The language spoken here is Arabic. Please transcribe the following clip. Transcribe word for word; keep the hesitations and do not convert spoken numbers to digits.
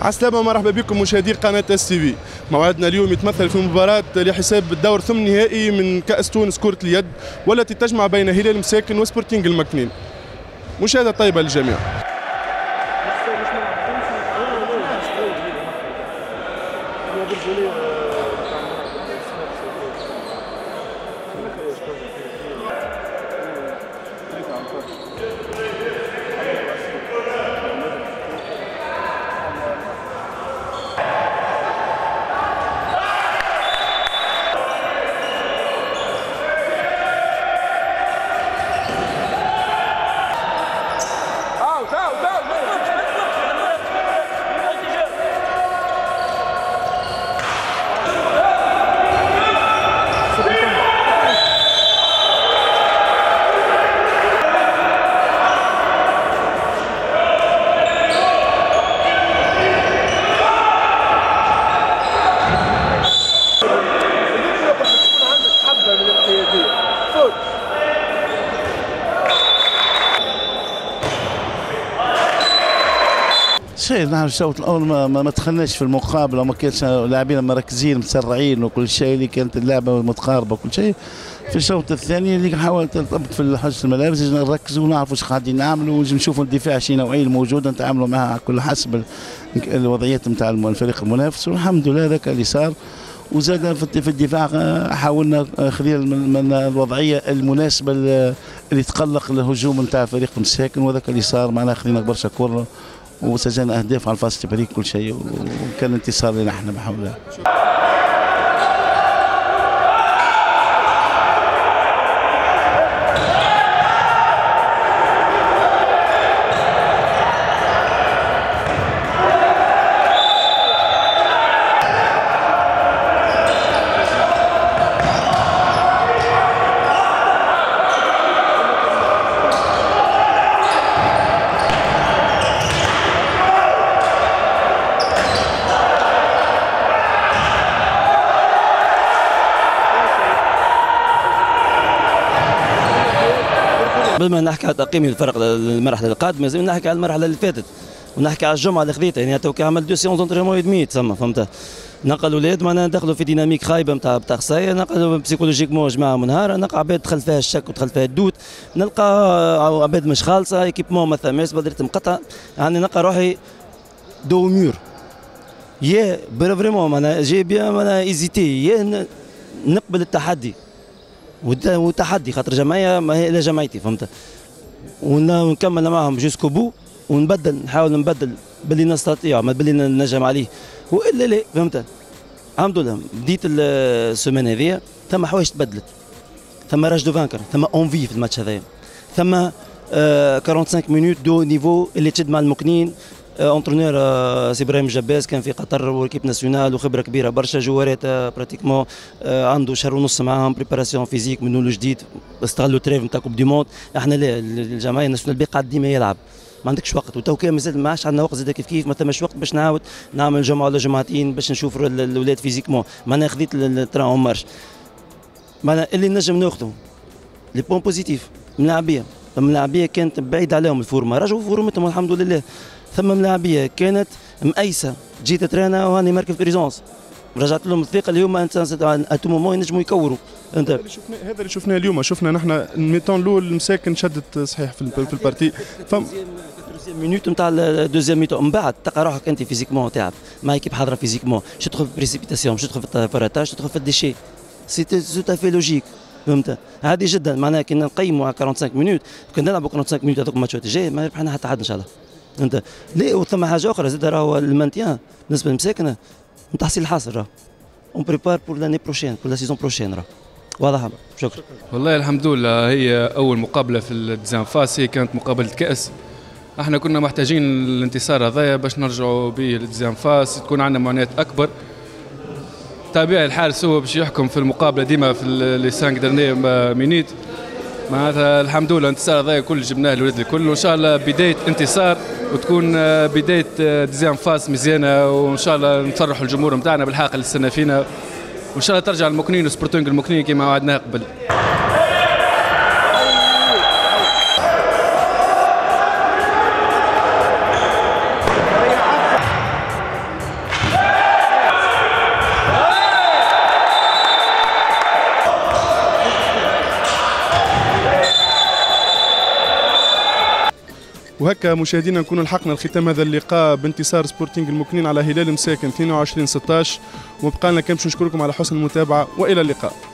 عالسلامة ومرحبا بكم مشاهدي قناة اس تي في. موعدنا اليوم يتمثل في مباراة لحساب الدور ثمن نهائي من كأس تونس كرة اليد، والتي تجمع بين هلال مساكن وسبورتينغ المكنين. مشاهدة طيبة للجميع. شيء نحن الشوط الاول ما, ما, ما دخلناش في المقابله وما كانش لاعبين مركزين مسرعين وكل شيء، اللي كانت اللعبه متقاربه وكل شيء. في الشوط الثاني اللي حاولت نطبق في حجه الملابس نركزوا ونعرفوا واش قاعدين نعملوا، ونشوفوا الدفاع شي نوعيه الموجوده نتعاملوا معها كل حسب الوضعيات نتاع الفريق المنافس، والحمد لله هذاك اللي صار. وزاد في الدفاع حاولنا خلال من الوضعيه المناسبه اللي تقلق الهجوم نتاع فريق مساكن، وهذاك اللي صار. معناها خلينا برشا كره وسجلنا اهداف على الفاست بريك كل شيء، وكان انتصار لنا احنا بحول الله. قبل ما نحكي على تقييم الفرق المرحله القادمه لازم نحكي على المرحله اللي فاتت، ونحكي على الجمعه اللي خذيتها. يعني توكي عمل دو سيونس اونترينمون ادمي تسمى، فهمت؟ نلقى الاولاد معناها دخلوا في ديناميك خايبه نتاع نتاع خصايه، نلقى بسيكولوجيكمون جماعه منهاره، نلقى عباد دخل فيها الشك ودخل فيها الدوت، نلقى عباد مش خالصه، ايكيبمون ما ثماش، بدرت مقطع. يعني نلقى روحي دو مور يا فريمون معناها جي بيان معناها ايزيتي، يا نقبل التحدي والتحدي خاطر جمعيه ما هي الا جمعيتي، فهمت؟ ونكمل معهم جوسكو بو، ونبدل نحاول نبدل باللي نستطيع ما باللي نجم عليه، والا لا، فهمت؟ الحمد لله بديت السيمانه هذيا ثم حوايج تبدلت، ثم راج دو فانكر، ثم اونفي في الماتش هذايا، ثم آه خمسة وأربعين مينوت دو نيفو اللي تشد مع المكنين. اونترونير آه سي ابراهيم جباس كان في قطر واكيب ناسيونال وخبره كبيره برشا، جوارات آه براتيكمون آه عنده شهر ونص معاهم بريباراسيون فيزيك من نول جديد، استغلوا تريف نتاع كوب دي موند. احنا لا، الجمعيه الناسيونال بي قاعد ديما يلعب، ما عندكش وقت، وتو كان مازال ما عادش عندنا وقت زاد كيف كيف، ما ثماش وقت باش نعاود نعمل جمعه ولا جمعتين باش نشوف الاولاد فيزيكمون. معناها خذيت التران اون مارش، معناها اللي نجم ناخذه لي بوان بوزيتيف من اللاعبيه. ثم اللاعبيه كانت بعيد عليهم الفورمه، رجعوا فورمتهم الحمد لله. ثم ملاعبيه كانت مأيسه، جيت ترانا وهاني مركب بريزونس، رجعت لهم الثقه اللي هما اتو مومون ينجموا يكوروا. انت هذا اللي شفناه هذا اللي شفناه اليوم، شفنا نحن الميتون الاول مساكن شدت صحيح في البارتي، فم مينوت نتاع الدوزيام ميتون من بعد تلقى روحك انت فيزيكمون تعب مع ايكيب حاضره فيزيكمون، باش تدخل في بريسيبيتاسيون، باش تدخل في الفراتاج، تدخل في الديشي، سي تو افي لوجيك، فهمت؟ عادي جدا. معناها كي نقيموا على خمسة وأربعين مينوت، كنا نلعبوا خمسة وأربعين مينوت هذوك الماتشات الجاي ما ربحنا حتى حد ان شاء الله. انت ليه؟ وثم حاجه اخرى زاد راهو المانتيان بالنسبه للمساكنه من تحصيل الحاصل، راه اون بريبار بور لاني بروشين بور لا سيزون بروشين، راه واضحه. شكرا. والله الحمد لله، هي اول مقابله في الديزان فاس، هي كانت مقابله كاس. احنا كنا محتاجين الانتصار هذايا باش نرجعوا به للديزان فاس، تكون عندنا معاناه اكبر. طبيعي الحارس هو باش يحكم في المقابله ديما في لي خمسة درني مينيت. معناتها الحمد لله الانتصار هذا كل جبناه الولاد الكل، وان شاء الله بدايه انتصار وتكون بدايه ديزيام فاس مزيانه، وان شاء الله نفرحوا الجمهور نتاعنا بالحق اللي استنى فينا، وان شاء الله ترجع المكنين وسبورتينغ المكنين كما وعدناه قبل. وهكا مشاهدينا نكون لحقنا الختام هذا اللقاء بانتصار سبورتينغ المكنين على هلال مساكن اثنين وعشرين ستة عشر، وبقى لنا كان باش نشكركم على حسن المتابعه والى اللقاء.